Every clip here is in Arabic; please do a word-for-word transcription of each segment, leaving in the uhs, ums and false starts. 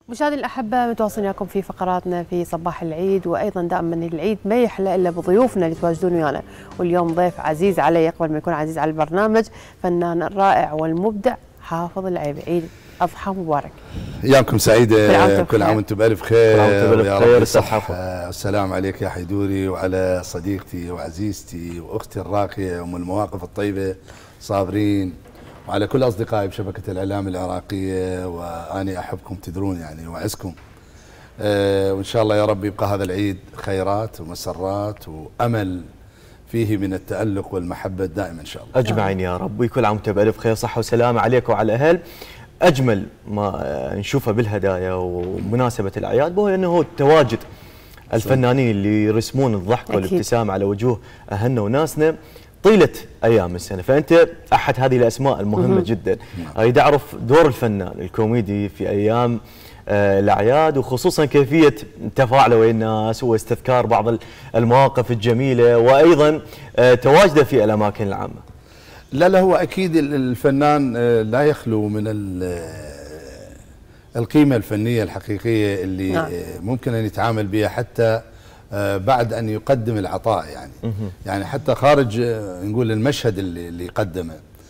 مشاهدينا الأحبة، متواصلين وياكم في فقراتنا في صباح العيد، وأيضا دائما العيد ما يحلى إلا بضيوفنا اللي يتواجدون ويانا، واليوم ضيف عزيز علي قبل ما يكون عزيز على البرنامج، فنان الرائع والمبدع حافظ العيبي. عيد أضحى مبارك. ايامكم سعيده، كل عام وانتم بألف خير. ويا رب الصحة والسلام عليك يا حيدوري، وعلى صديقتي وعزيزتي واختي الراقيه ام المواقف الطيبه صابرين، وعلى كل اصدقائي بشبكه الاعلام العراقيه، واني احبكم تدرون يعني واعزكم. أه وان شاء الله يا رب يبقى هذا العيد خيرات ومسرات وامل فيه من التألق والمحبه الدائمه ان شاء الله. اجمعين يا رب، وكل عام وانتم بألف خير، صحه وسلامه عليك وعلى الاهل. اجمل ما نشوفه بالهدايا ومناسبه الاعياد هو انه تواجد الفنانين اللي يرسمون الضحك والابتسامه على وجوه اهلنا وناسنا طيله ايام السنه، فانت احد هذه الاسماء المهمه جدا. اريد اعرف دور الفنان الكوميدي في ايام آه الاعياد، وخصوصا كيفيه تفاعله ويا الناس واستذكار بعض المواقف الجميله، وايضا آه تواجده في الاماكن العامه. لا لا هو اكيد الفنان لا يخلو من القيمه الفنيه الحقيقيه اللي نعم. ممكن ان يتعامل بها حتى بعد ان يقدم العطاء، يعني يعني حتى خارج نقول المشهد اللي اللي قدمه،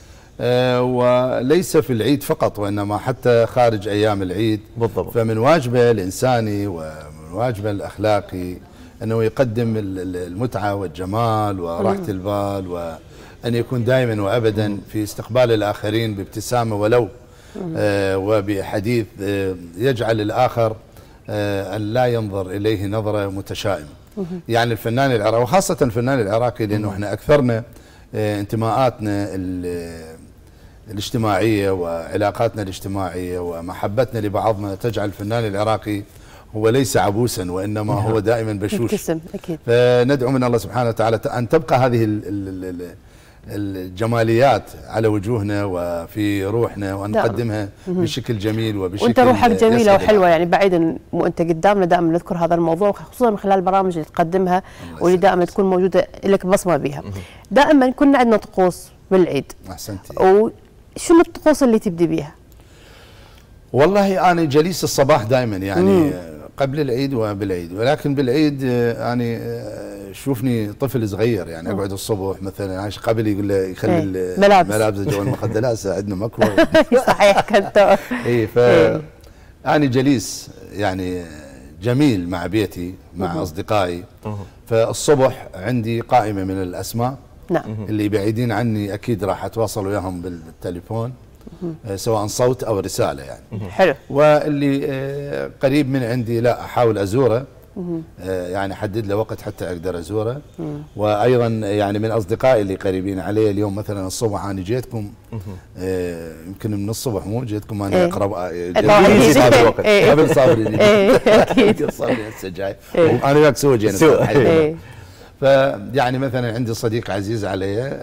وليس في العيد فقط وانما حتى خارج ايام العيد بالضبط. فمن واجبه الانساني ومن واجبه الاخلاقي انه يقدم المتعه والجمال وراحه البال، و أن يكون دائما وأبدا في استقبال الآخرين بابتسامة ولو آه وبحديث آه يجعل الآخر آه أن لا ينظر إليه نظرة متشائمة. يعني الفنان العراقي وخاصة الفنان العراقي، لأنه احنا أكثرنا آه انتماءاتنا الاجتماعية وعلاقاتنا الاجتماعية ومحبتنا لبعضنا تجعل الفنان العراقي هو ليس عبوسا وإنما هو دائما بشوش. أكيد. فندعو من الله سبحانه وتعالى أن تبقى هذه ال ال ال الجماليات على وجوهنا وفي روحنا، وأن نقدمها بشكل جميل وبشكل وانت روحك جميله وحلوه، يعني بعيدا وانت قدامنا دائما نذكر هذا الموضوع، خصوصا من خلال البرامج اللي تقدمها واللي دائما تكون موجوده لك بصمه بها. دائما كنا عندنا طقوس بالعيد. احسنتي. وشنو الطقوس اللي تبدي بيها؟ والله انا جليس الصباح دائما، يعني مم. قبل العيد وبالعيد، ولكن بالعيد يعني شوفني طفل صغير، يعني اقعد الصبح مثلا عايش قبل يقول له يخلي الملابس جوا المخده، لا عندنا مكوى. صحيح كنت اي ف انا جليس يعني جميل مع بيتي مع اصدقائي، فالصبح عندي قائمه من الاسماء نعم اللي بعيدين عني اكيد راح اتواصل وياهم بالتليفون سواء صوت او رساله يعني. حلو. واللي قريب من عندي لا احاول ازوره، يعني احدد له وقت حتى اقدر ازوره. وايضا يعني من اصدقائي اللي قريبين علي، اليوم مثلا الصبح انا جيتكم يمكن من الصبح، مو جيتكم انا اقرب قبل صابرين اكيد صابرين هسه جاي انا وياك سوا جينا. فيعني مثلا عندي صديق عزيز علي،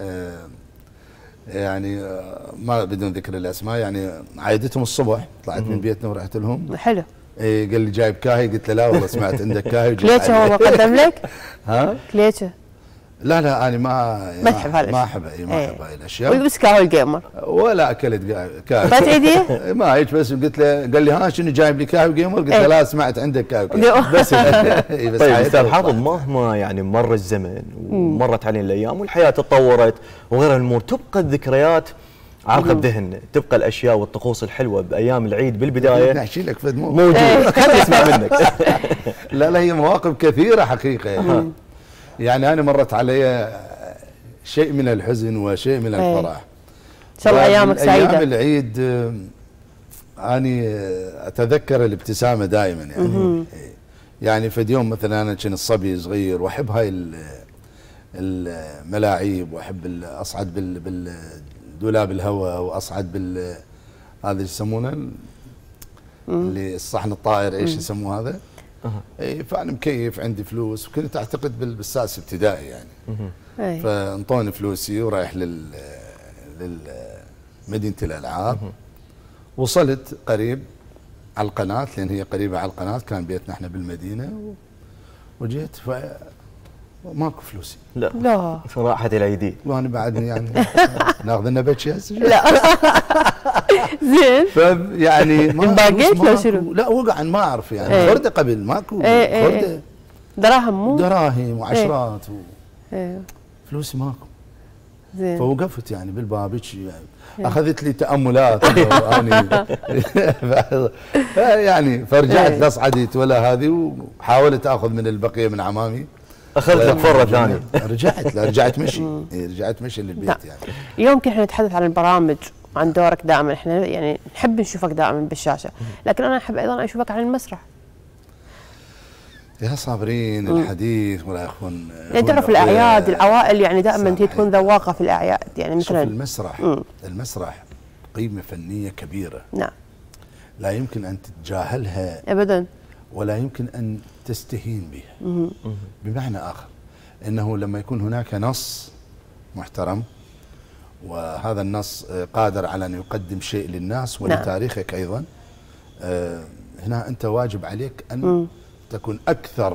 يعني ما بدون ذكر الاسماء، يعني عايدتهم الصبح طلعت من بيتنا ورحت لهم. حلو. ايه قال لي جايب كاهي، قلت له لا والله سمعت عندك كاهي. كليتشه هو قدم لك؟ ها؟ كليتشه؟ لا لا انا ما ما تحب هالاشياء، ما احب ما احب هاي الاشياء. والبس كاهو الجيمر ولا اكلت كاهي. بات عيديه؟ ما هيك، بس قلت له قال لي ها شنو جايب لي كاهي جيمر؟ قلت له لا سمعت عندك كاهي بس. طيب استاذ حافظ، مهما يعني مر الزمن ومرت علينا الايام والحياه تطورت وغيرها الامور، تبقى الذكريات عالقه بذهننا، تبقى الاشياء والطقوس الحلوه بايام العيد بالبدايه نحكي لك فد مو موجود. خلينا نسمع منك. لا لا هي مواقف كثيره حقيقه. يعني انا مرت علي شيء من الحزن وشيء من الفرح. ان شاء الله ايامك سعيده. ايام العيد اني اتذكر الابتسامه دائما، يعني يعني فد يوم مثلا انا كنت صبي صغير واحب هاي الملاعيب، واحب اصعد بال بال دولاب الهواء، واصعد بال هذا يسمونه اللي الصحن الطائر، ايش يسموه هذا؟ اي فانا مكيف عندي فلوس، وكنت اعتقد بالسادس ابتدائي يعني. فانطوني فلوسي ورايح لل لمدينه الالعاب. وصلت قريب على القناه، لان هي قريبه على القناه، كان بيتنا احنا بالمدينه. وجيت ف ماكو فلوسي. لا لا راحة الايدي. وانا بعدني يعني ناخذ لنا بتشي هسه. لا زين. فيعني ما انباقيت لو شنو؟ لا وقعا ما اعرف يعني ايه. خرده قبل ماكو ايه خرده. ايه. دراهم مو؟ دراهم وعشرات و... ايه. فلوسي ماكو. زين. فوقفت يعني بالباب يعني اخذت لي تاملات اني يعني فرجعت لا صعدت ولا هذه، وحاولت اخذ من البقيه من عمامي. اخذت لك فره ثانيه. رجعت لا رجعت مشي رجعت مشي للبيت يعني. اليوم كنا احنا نتحدث عن البرامج وعن دورك دائما، احنا يعني نحب نشوفك دائما بالشاشه، لكن انا احب ايضا اشوفك على المسرح. يا صابرين الحديث ولا يخون يعني تعرف الاعياد العوائل يعني دائما هي تكون ذواقه في الاعياد، يعني مثلا المسرح مم. المسرح قيمه فنيه كبيره. نعم. لا يمكن ان تتجاهلها ابدا، ولا يمكن ان تستهين بها. مم. بمعنى اخر انه لما يكون هناك نص محترم وهذا النص قادر على ان يقدم شيء للناس ولتاريخك نعم. ايضا، هنا انت واجب عليك ان مم. تكون أكثر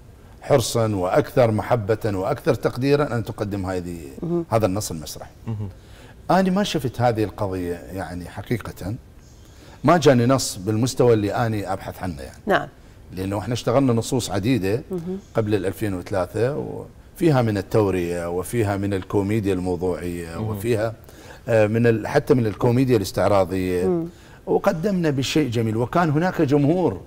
حرصا وأكثر محبة وأكثر تقديرا أن تقدم هذه هذا النص المسرحي. أنا ما شفت هذه القضية يعني حقيقة، ما جاني نص بالمستوى اللي أنا أبحث عنه يعني. نعم. لأنه احنا اشتغلنا نصوص عديدة قبل ألفين وثلاثة وفيها من التورية وفيها من الكوميديا الموضوعية وفيها من حتى من الكوميديا الاستعراضية، وقدمنا بشيء جميل وكان هناك جمهور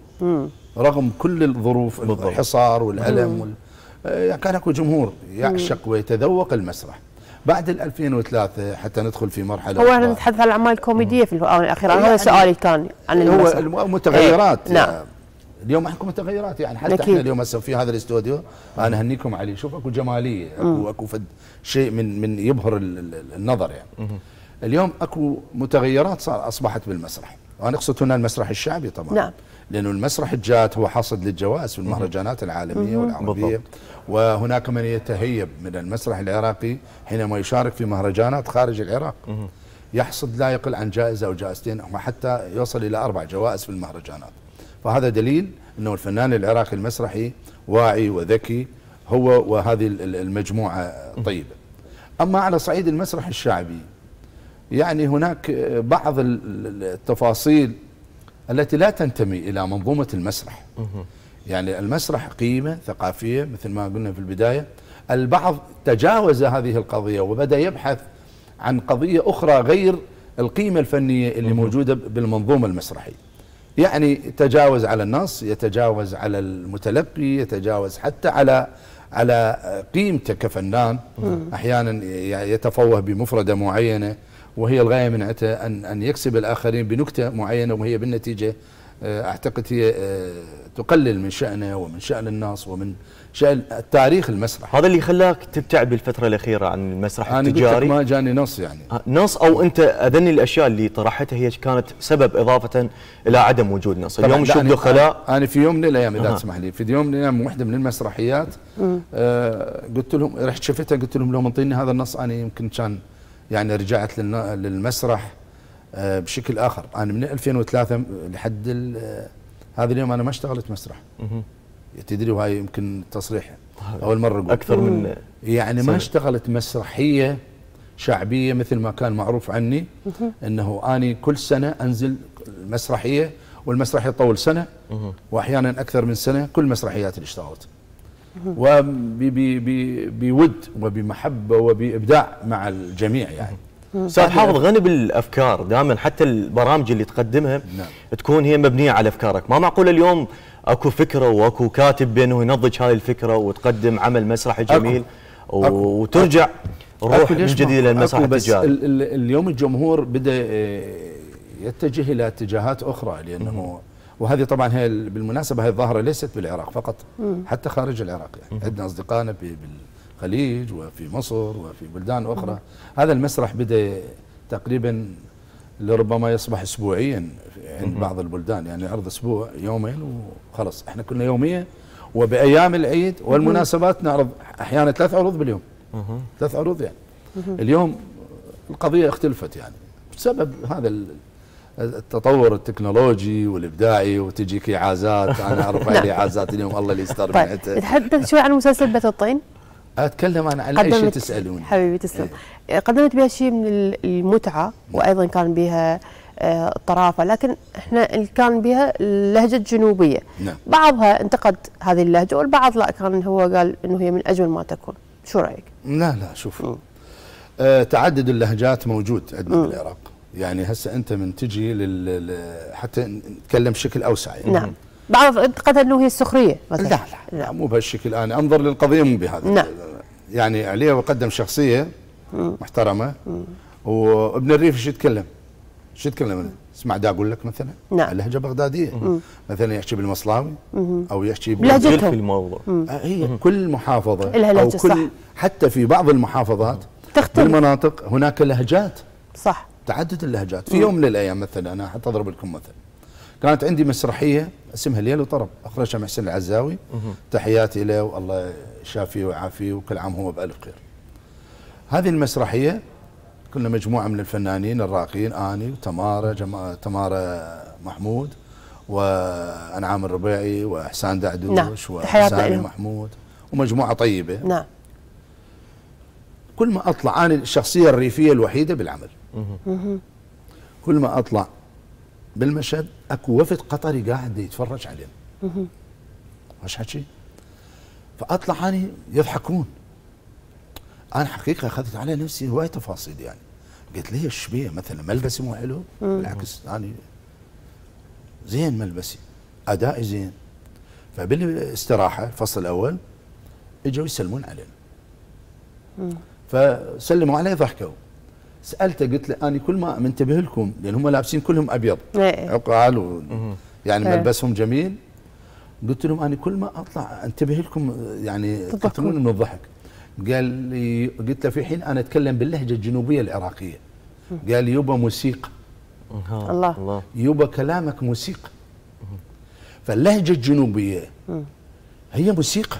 رغم كل الظروف بالضبط. الحصار والألم وال... يعني كان اكو جمهور يعشق ويتذوق المسرح. بعد ال ألفين وثلاثة حتى ندخل في مرحله هو احنا نتحدث عن الاعمال الكوميديه في الاونه الاخيره، هذا يعني سؤالي كان عن المسرح. هو المتغيرات ايه. نعم. اليوم احكم متغيرات يعني حتى أكيد. احنا اليوم هسه في هذا الاستوديو انا اهنيكم عليه، شوف اكو جماليه، اكو اكو فد شيء من من يبهر النظر يعني. مم. اليوم اكو متغيرات صار اصبحت بالمسرح، وانا اقصد هنا المسرح الشعبي طبعا. نعم. لأنه المسرح الجاد هو حاصد للجوائز في المهرجانات العالمية والعربية بالضبط. وهناك من يتهيب من المسرح العراقي حينما يشارك في مهرجانات خارج العراق يحصد لا يقل عن جائزة أو جائزتين وحتى يوصل إلى أربع جوائز في المهرجانات. فهذا دليل أنه الفنان العراقي المسرحي واعي وذكي هو وهذه المجموعة طيبة. أما على صعيد المسرح الشعبي يعني هناك بعض التفاصيل التي لا تنتمي إلى منظومة المسرح. يعني المسرح قيمة ثقافية مثل ما قلنا في البداية، البعض تجاوز هذه القضية وبدأ يبحث عن قضية أخرى غير القيمة الفنية اللي موجودة بالمنظومة المسرحية. يعني تجاوز على النص، يتجاوز على المتلقي، يتجاوز حتى على على قيمته كفنان. أحيانا يتفوه بمفردة معينة وهي الغاية من أن أن يكسب الآخرين بنكتة معينة، وهي بالنتيجة أعتقد هي تقلل من شأنه ومن شأن الناس ومن شأن التاريخ المسرح. هذا اللي خلاك تبتعد بالفترة الأخيرة عن المسرح التجاري؟ أنا ما جاني نص يعني نص، أو أنت أذني الأشياء اللي طرحتها هي كانت سبب إضافة إلى عدم وجود نص. اليوم نشوف دخلاء. أنا في يوم من الأيام إذا تسمح لي، في يوم من الأيام واحدة من المسرحيات آه قلت لهم، رحت شفتها قلت لهم لو منطيني هذا النص أنا يمكن كان يعني رجعت للمسرح آه بشكل آخر. أنا من ألفين وثلاثة لحد هذا اليوم أنا ما اشتغلت مسرح. تدري وهاي يمكن تصريح أول مرة أقول أكثر من يعني ما اشتغلت مسرحية شعبية مثل ما كان معروف عني أنه أنا كل سنة أنزل مسرحية، والمسرحية تطول سنة وأحيانا أكثر من سنة كل مسرحيات اللي اشتغلت، وبود وبمحبة وبإبداع مع الجميع يعني. أستاذ حافظ غني بالأفكار دائما، حتى البرامج اللي تقدمها نعم. تكون هي مبنية على أفكارك. ما معقول اليوم اكو فكره واكو كاتب بانه ينضج هذه الفكره وتقدم عمل مسرحي جميل أكو. أكو. وترجع الروح من جديد للمسرح التجاري. اليوم الجمهور بدا يتجه الى اتجاهات اخرى، لانه وهذه طبعا هي بالمناسبه هي الظاهره ليست بالعراق فقط، مم. حتى خارج العراق يعني. عندنا اصدقائنا بالخليج وفي مصر وفي بلدان اخرى. مم. هذا المسرح بدا تقريبا لربما يصبح اسبوعيا عند بعض البلدان، يعني عرض اسبوع يومين وخلص. احنا كنا يوميه، وبايام العيد والمناسبات نعرض احيانا ثلاث عروض باليوم. ثلاث عروض يعني. اليوم القضيه اختلفت يعني بسبب هذا التطور التكنولوجي والابداعي، وتجيك اعازات. انا اعرف هذه اعازات اليوم الله اللي يستر منها. طيب نتحدث شوي عن مسلسل بيت الطين. اتكلم انا على اي شيء قدمت تسالوني. حبيبي تسلم. قدمت بها شيء من المتعه وايضا كان بها آه، الطرافه، لكن احنا اللي كان بها اللهجه الجنوبيه. نعم. بعضها انتقد هذه اللهجه والبعض لا، كان هو قال انه هي من اجمل ما تكون. شو رايك؟ لا لا شوف، آه تعدد اللهجات موجود عندنا بالعراق. يعني هسه انت من تجي لل حتى نتكلم بشكل اوسع يعني. نعم. بعض انتقد انه هي السخريه مثلا. لا لا, لا مو بهالشكل، انا انظر للقضيه مو بهذا. نعم. يعني عليه وقدم شخصيه مم. محترمه. مم. وابن الريف شو يتكلم؟ شو يتكلم انا؟ اسمع دا اقول لك مثلا نعم. اللهجه بغداديه. مم. مثلا يحكي بالمصلاوي مم. او يحكي بلهجتهم في الموضوع. هي مم. كل محافظه او كل صح. حتى في بعض المحافظات تختلف بالمناطق هناك لهجات. صح. تعدد اللهجات. في يوم من الايام مثلا انا حتى اضرب لكم مثل، كانت عندي مسرحيه اسمها ليل وطرب، اخرجها محسن العزاوي. تحياتي له والله يشافيه ويعافيه وكل عام هو بالف خير. هذه المسرحيه كنا مجموعه من الفنانين الراقيين، اني وتماره جما... تماره محمود وانعام الربيعي واحسان دعدوش. نعم. وسامي محمود ومجموعه طيبه. نعم. كل ما اطلع انا الشخصيه الريفيه الوحيده بالعمل. كل ما اطلع بالمشهد اكو وفد قطري قاعد يتفرج علينا. ايش حكي؟ فاطلع اني يضحكون. انا حقيقه اخذت على نفسي هواي تفاصيل يعني. قلت ليش بيه مثلا ملبسي مو حلو؟ بالعكس انا زين ملبسي، ادائي زين. فبالاستراحه الفصل الاول اجوا يسلمون علينا. فسلموا علي ضحكوا. سالته قلت له انا كل ما منتبه لكم لان هم لابسين كلهم ابيض عقال و يعني ملبسهم جميل. قلت لهم انا كل ما اطلع انتبه لكم يعني تقتلون من الضحك. قال لي قلت له في حين انا اتكلم باللهجه الجنوبيه العراقيه. قال لي يبا موسيقى. الله. يبا كلامك موسيقى. فاللهجه الجنوبيه هي موسيقى.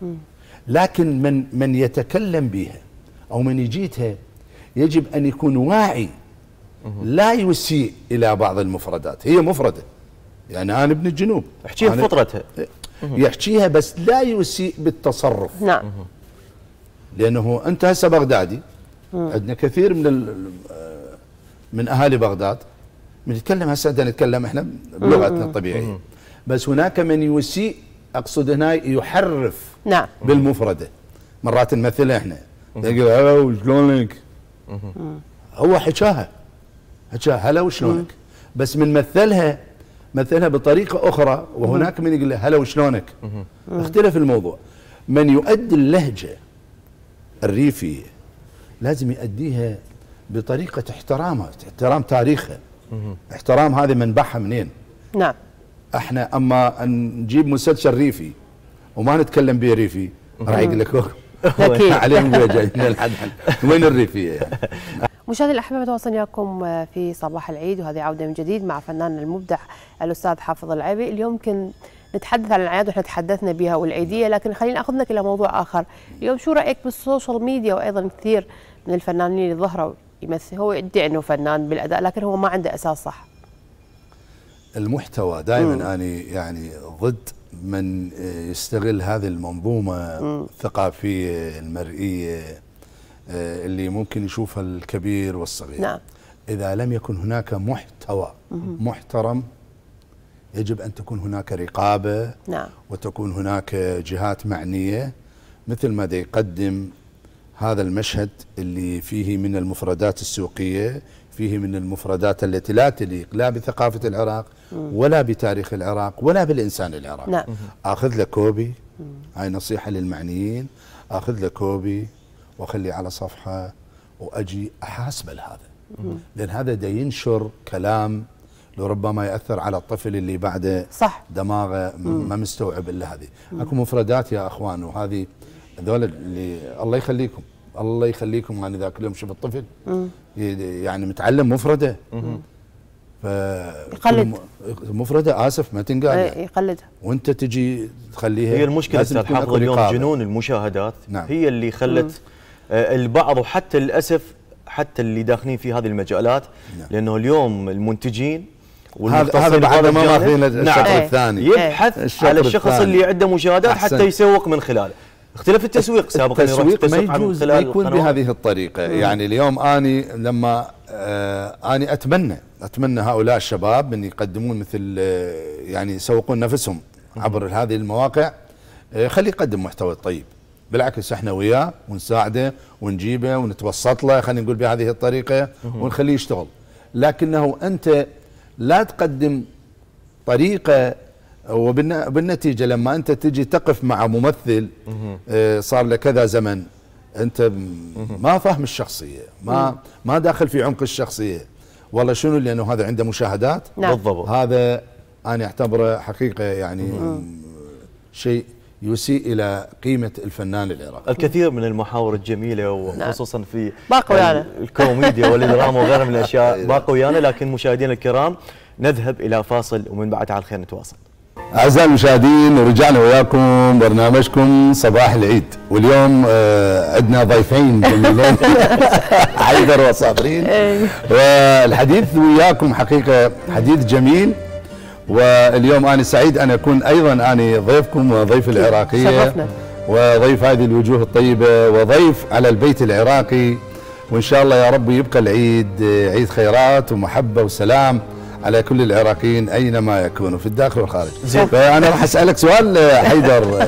لكن من من يتكلم بها او من يجيتها يجب ان يكون واعي، لا يسيء الى بعض المفردات. هي مفرده يعني انا ابن الجنوب احكيها بفطرتها، يحكيها بس لا يسيء بالتصرف. نعم. لانه انت هسه بغدادي، عندنا كثير من من اهالي بغداد بنتكلم هسه نتكلم احنا بلغتنا الطبيعيه، بس هناك من يسيء، اقصد هنا يحرف. نعم. بالمفرده. مرات نمثلها احنا يقول هلا وشلونك؟ هو حكاها حكاها هلا وشلونك، بس من مثلها مثلها بطريقه اخرى، وهناك من يقول له هلا وشلونك. اختلف الموضوع. من يؤدي اللهجه الريفيه لازم يؤديها بطريقه احترامها، احترام تاريخها، احترام هذه منبعها منين. نعم. احنا اما نجيب مسلسل ريفي وما نتكلم به ريفي راح يقول لك عليهم جاي من الحد وين الريفيه يعني. مشاهدينا الاحباب، تواصلنا وياكم في صباح العيد، وهذه عوده من جديد مع فنان المبدع الاستاذ حافظ العيبي. اليوم يمكن نتحدث عن الاعياد واحنا تحدثنا بها والعيديه، لكن خلينا اخذنا الى موضوع اخر. اليوم شو رايك بالسوشيال ميديا؟ وايضا كثير من الفنانين اللي ظهروا يمثل، هو يدعي انه فنان بالاداء لكن هو ما عنده اساس صح. المحتوى دائما انا يعني ضد من يستغل هذه المنظومه الثقافيه المرئيه اللي ممكن يشوفها الكبير والصغير. نعم. إذا لم يكن هناك محتوى محترم يجب أن تكون هناك رقابة. نعم. وتكون هناك جهات معنية، مثل ما دا يقدم هذا المشهد اللي فيه من المفردات السوقية، فيه من المفردات التي لا تليق لا بثقافة العراق ولا بتاريخ العراق ولا بالإنسان العراقي. نعم. أخذ له كوبي، هاي نصيحة للمعنيين، أخذ له كوبي واخليه على صفحه واجي احاسبه لهذا، لان هذا دا ينشر كلام لربما ياثر على الطفل اللي بعده. صح. دماغه ما مستوعب الا هذه. اكو مفردات يا اخوان، وهذه هذول اللي الله يخليكم الله يخليكم انا ذاك اليوم شفت طفل يعني متعلم مفرده ف يقلد مفرده، اسف ما تنقال يعني. يقلدها وانت تجي تخليها. هي المشكله استاذ حافظ اليوم جنون المشاهدات. نعم. هي اللي خلت مم. البعض وحتى للاسف حتى اللي داخلين في هذه المجالات. نعم. لانه اليوم المنتجين هذا بعد ما ماخذين الشق الثاني يبحث على الشخص اللي عنده مشاهدات حتى يسوق من خلاله. اختلاف التسويق سابقا التسويق ما يجوز ما يكون بهذه الطريقه. مم. يعني اليوم اني لما آه اني اتمنى اتمنى هؤلاء الشباب ان يقدمون مثل آه يعني يسوقون نفسهم عبر هذه المواقع، آه خليه يقدم محتوى طيب. بالعكس احنا وياه ونساعده ونجيبه ونتوسط له، خلينا نقول بهذه الطريقه ونخليه يشتغل. لكنه انت لا تقدم طريقه، وبالنتيجه لما انت تجي تقف مع ممثل آه صار له كذا زمن، انت ما فاهم الشخصيه، ما ما داخل في عمق الشخصيه. والله شنو؟ لانه هذا عنده مشاهدات. نعم. بالضبط. هذا انا اعتبره حقيقه يعني شيء يسيء الى قيمه الفنان العراقي. الكثير من المحاور الجميله وخصوصا في باقوا ويانا الكوميديا والدراما وغيرها من الاشياء باقوا ويانا، لكن مشاهدينا الكرام نذهب الى فاصل ومن بعد على الخير نتواصل. أعزائي المشاهدين، ورجعنا وياكم برنامجكم صباح العيد، واليوم آه عندنا ضيفين جميلين حيدر وصابرين، والحديث وياكم حقيقة حديث جميل. واليوم أنا سعيد أن أكون أيضا أنا ضيفكم وضيف العراقية شرفنا. وضيف هذه الوجوه الطيبة وضيف على البيت العراقي، وإن شاء الله يا رب يبقى العيد عيد خيرات ومحبة وسلام على كل العراقيين اينما يكونوا في الداخل والخارج. فانا راح اسالك سؤال حيدر،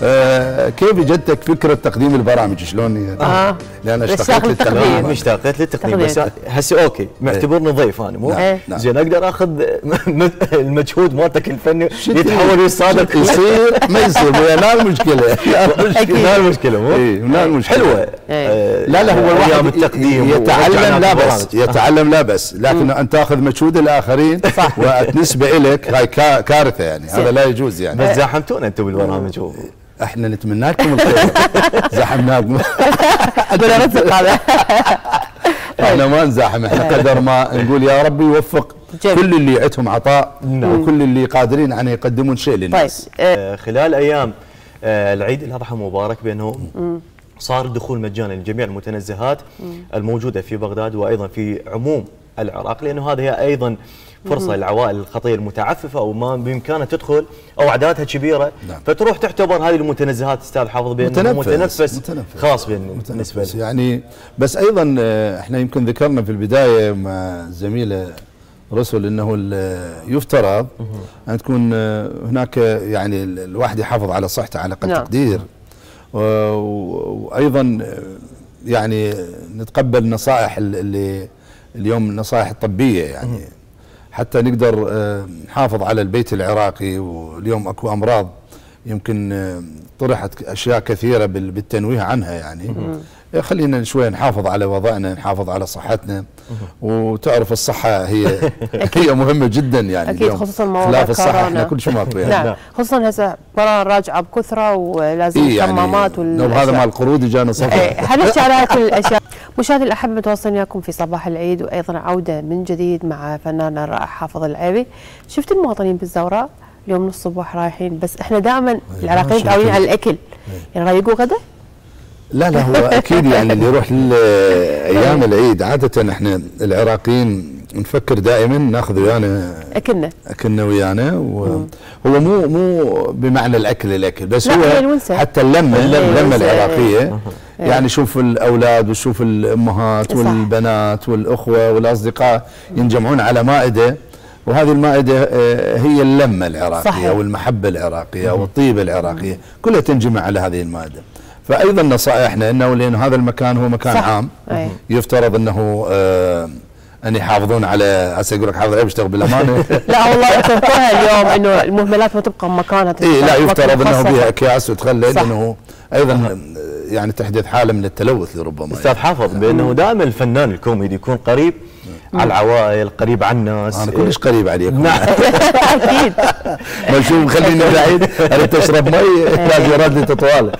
آه كيف جتك فكره تقديم البرامج؟ شلون؟ اه لان اشتقيت للتقديم. اشتقيت للتقديم بس هسه اوكي معتبرني ضيف انا مو نعم. نعم. زين اقدر اخذ المجهود مالتك الفني يتحول يصادق يصير ما يصير هنا المشكله. هنا المشكله مو؟ اي هنا المشكله حلوه. آه لا لا هو الواحد التقديم يتعلم لا بس يتعلم لا بس لكن ان تاخذ مجهود الاخرين وبالنسبه لك هاي كارثه، يعني هذا لا يجوز. يعني بس زاحمتونا انتم بالبرامج. احنا نتمنى لكم الخير. زحمناكم اقول رزق هذا. احنا ما نزاحم، احنا قدر ما نقول يا ربي يوفق كل اللي عندهم عطاء وكل اللي قادرين ان يقدمون شيء للناس. طيب خلال ايام العيد الاضحى المبارك بانه صار الدخول مجانا لجميع المتنزهات الموجوده في بغداد وايضا في عموم العراق، لانه هذه هي ايضا فرصه للعوائل الخطيه المتعففه او ما بامكانها تدخل او اعدادها كبيره. نعم. فتروح تعتبر هذه المتنزهات استاذ حافظ بانه متنفس, متنفس خاص بالنسبه له. يعني بس ايضا احنا يمكن ذكرنا في البدايه مع زميله رسل انه يفترض ان تكون هناك يعني الواحد يحافظ على صحته على اقل تقدير، وايضا يعني نتقبل نصائح اللي اليوم النصائح الطبيه يعني حتى نقدر نحافظ على البيت العراقي. واليوم اكو امراض يمكن طرحت اشياء كثيره بالتنويه عنها، يعني خلينا شوي نحافظ على وضعنا، نحافظ على صحتنا. وتعرف الصحه هي هي مهمه جدا يعني اكيد، خصوصا مواضيع خلاف الصحه احنا كل شيء ماكو يعني. نعم، خصوصا هسه قرار راجعه بكثره ولازم إيه الحمامات يعني هذا مال القرود اجانا صفر. حنحكي على كل الاشياء. مشاهدي الاحبه، متواصلين وياكم في صباح العيد، وايضا عوده من جديد مع فناننا الرائع حافظ العيبي. شفت المواطنين بالزوراء اليوم من الصبح رايحين، بس احنا دائما العراقيين متعودين على الاكل، يعني رايقوا غدا؟ لا لا هو اكيد يعني اللي يروح ايام العيد عاده احنا العراقيين نفكر دائما ناخذ ويانا اكلنا اكلنا ويانا، وهو مو مو بمعنى الاكل الاكل بس هو الونسة. حتى اللمه اللمه العراقيه. يعني شوف الاولاد وشوف الامهات والبنات والاخوه والاصدقاء ينجمعون على مائده، وهذه المائده هي اللمه العراقيه. صحيح. والمحبه العراقيه والطيبه العراقيه كلها تنجمع على هذه المائده. فايضا نصائحنا انه لان هذا المكان هو مكان صح. عام أي. يفترض انه آه ان يحافظون على هسه يقول لك حافظ العيب اشتغل بالامانه. لا والله تذكرها اليوم انه المهملات ما تبقى بمكانها. اي لا يفترض انه بها اكياس وتخلى، لانه ايضا يعني تحدث حاله من التلوث لربما. استاذ حافظ بانه دائما الفنان الكوميدي يكون قريب على العوائل، قريب على الناس. انا كلش قريب عليكم. نعم اكيد. ما شوف خليني بعيد، انا تشرب مي لازم يرد لي تطواله.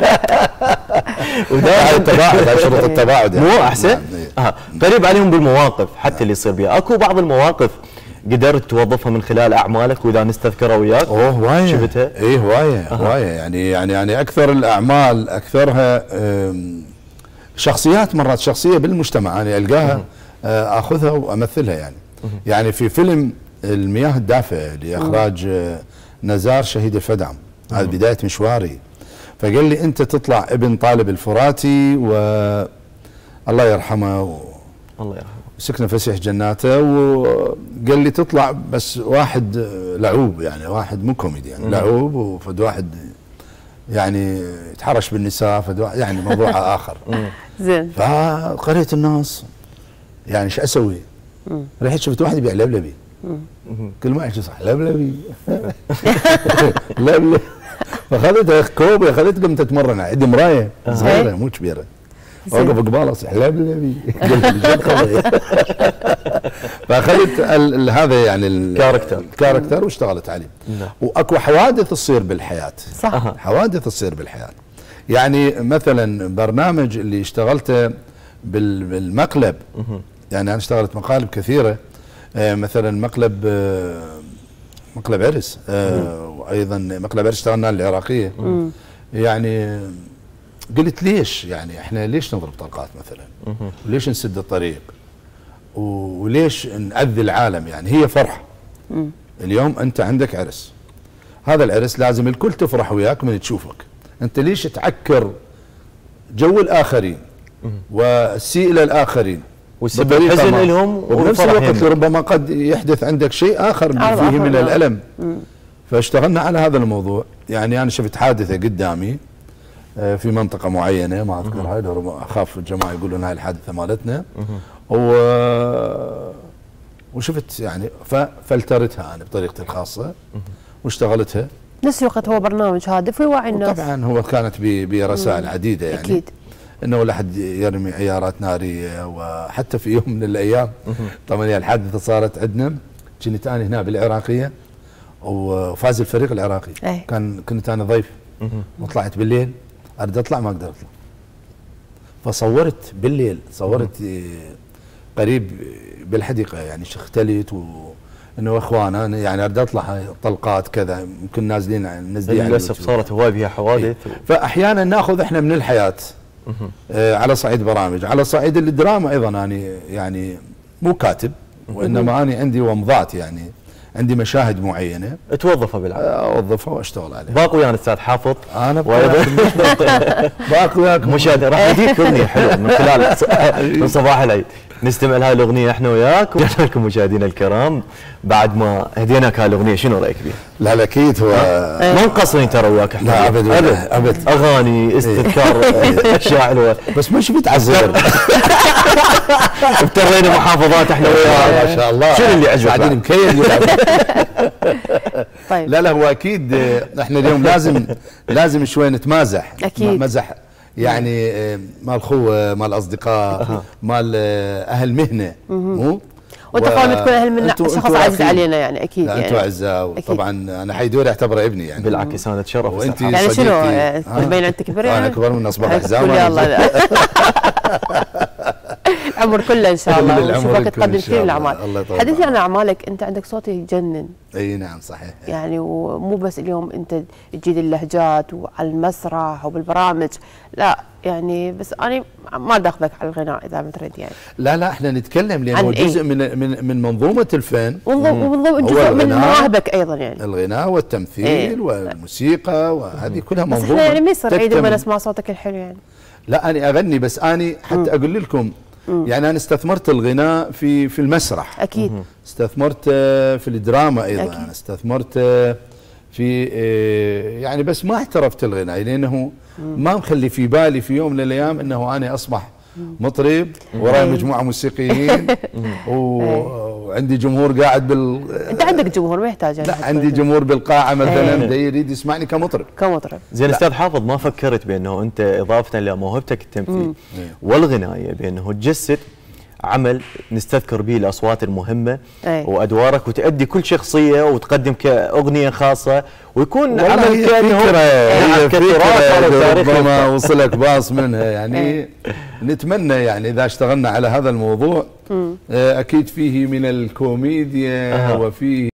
ودائما التباعد، شروط التباعد مو احسن؟ اه قريب عليهم بالمواقف حتى اللي يصير بها. اكو بعض المواقف قدرت توظفها من خلال اعمالك واذا نستذكرها وياك؟ اوه هوايه شفتها؟ اي هوايه هوايه يعني يعني يعني اكثر الاعمال اكثرها شخصيات، مرات شخصيه بالمجتمع انا القاها اخذها وامثلها يعني. يعني في فيلم المياه الدافئه لاخراج نزار شهيد الفدعم، هذه بدايه مشواري. فقال لي انت تطلع ابن طالب الفراتي و الله يرحمه و... الله يرحمه سكنه فسيح جناته، وقال لي تطلع بس واحد لعوب يعني، واحد مو كوميدي يعني، لعوب وفد واحد يعني يتحرش بالنساء، فد واحد يعني موضوع اخر. زين. فقريت الناس يعني ايش اسوي؟ رحت شفت واحد يبيع لبلبي. كل ما ايش صح لبلبي لبلبي. فاخذت كوبي، اخذت قمت اتمرن، عندي مرايه صغيره مو كبيره، اوقف قباله اصيح لبلبي. فاخذت هذا يعني الكاركتر الكاركتر واشتغلت عليه. واكو حوادث تصير بالحياه، صح، حوادث تصير بالحياه. يعني مثلا برنامج اللي اشتغلته بالمقلب، يعني انا اشتغلت مقالب كثيره، مثلا مقلب مقلب عرس، وايضا مقلب عرس اشتغلنا العراقيه. يعني قلت ليش يعني احنا ليش نضرب طلقات مثلا؟ وليش نسد الطريق؟ وليش نأذي العالم؟ يعني هي فرحه. اليوم انت عندك عرس، هذا العرس لازم الكل تفرح وياك من تشوفك، انت ليش تعكر جو الاخرين والسيء الى الاخرين وتسبب حزن لهم، وبنفس الوقت ربما قد يحدث عندك شيء اخر فيه من الالم. فاشتغلنا على هذا الموضوع. يعني انا شفت حادثه قدامي في منطقه معينه ما اذكرها، اخاف الجماعه يقولون هاي الحادثه مالتنا، و وشفت يعني ففلترتها انا بطريقتي الخاصه واشتغلتها. نفس الوقت هو برنامج هادف ويوعي الناس. طبعا هو كانت برسائل عديده يعني اكيد، انه لا حد يرمي عيارات ناريه. وحتى في يوم من الايام طبعا الحادثه صارت عندنا، كنت انا هنا بالعراقيه وفاز الفريق العراقي. أي. كان كنت انا ضيف وطلعت بالليل، اريد اطلع ما اقدر اطلع، فصورت بالليل، صورت قريب بالحديقه يعني اختلت، وانه اخوان انا يعني اريد اطلع طلقات كذا، يمكن نازلين نازلين للاسف صارت هواي بها حوادث. فاحيانا ناخذ احنا من الحياه آه على صعيد برامج، على صعيد الدراما ايضا. انا يعني مو كاتب، وانما انا عندي ومضات، يعني عندي مشاهد معينه توظفها بالعمل، اوظفها واشتغل عليها. باقي ويانا الاستاذ حافظ، انا باقي وياك مشاهد. راح نديك اغنيه حلوه من خلال من صباح العيد، نستمع لهاي الاغنيه احنا وياك. ورجعنا لكم مشاهدينا الكرام بعد ما هديناك هاي الاغنيه. شنو رايك بيها؟ لا لا اكيد هو ما مقصرين ترى وياك احنا. لا ابد ابد ابد اغاني استذكار اشياء حلوه، بس مش بتعذر. ابترينا محافظات احنا وياك ما شاء الله. شنو اللي عجبك؟ بعدين مكيل. طيب لا لا هو اكيد احنا اليوم لازم لازم شوي نتمازح. اكيد مزح يعني مال خوه، مال اصدقاء، مال اهل مهنه. مو وانت قبل ما تكون اهل منا شخص عزيز علينا يعني اكيد. يعني انتم اعزاء، وطبعا انا حيدوري اعتبره ابني يعني. بالعكس انا اتشرف. وانت يعني شنو تبين انت كبير يعني؟ انا اكبر من اصبع حزام. يلا العمر كله ان شاء الله، ونشوفك تقدم كثير من الاعمال. حدثني عن اعمالك، انت عندك صوت يجنن. اي نعم صحيح. يعني ومو بس اليوم انت تجيد اللهجات وعلى المسرح وبالبرامج، لا يعني بس انا ما داخلك على الغناء اذا ما تريد يعني. لا لا احنا نتكلم لانه جزء من من من منظومه الفن، ومن جزء من مواهبك ايضا يعني. الغناء والتمثيل ايه؟ والموسيقى، وهذه كلها منظومه. بس احنا يعني ما يصير عيد وما نسمع صوتك الحلو يعني. لا انا اغني، بس انا حتى اقول لكم يعني انا استثمرت الغناء في في المسرح. اكيد. استثمرت في الدراما ايضا. أكيد. انا استثمرت في يعني، بس ما احترفت الغناء لانه ما مخلي في بالي في يوم من الايام انه انا اصبح مطرب وراي مجموعه موسيقيين وعندي جمهور قاعد بال. انت عندك جمهور ما يحتاج. لا عندي جمهور بالقاعه مثلا دا يريد يسمعني كمطرب. كمطرب. زين استاذ حافظ، ما فكرت بانه انت اضافه لموهبتك التمثيل والغنايه بانه تجسد عمل نستذكر به الاصوات المهمه أي. وادوارك، وتؤدي كل شخصيه وتقدم كاغنيه خاصه، ويكون عمل كانه هي فكره ربما وصلك باص منها يعني. نتمنى يعني اذا اشتغلنا على هذا الموضوع اكيد فيه من الكوميديا وفيه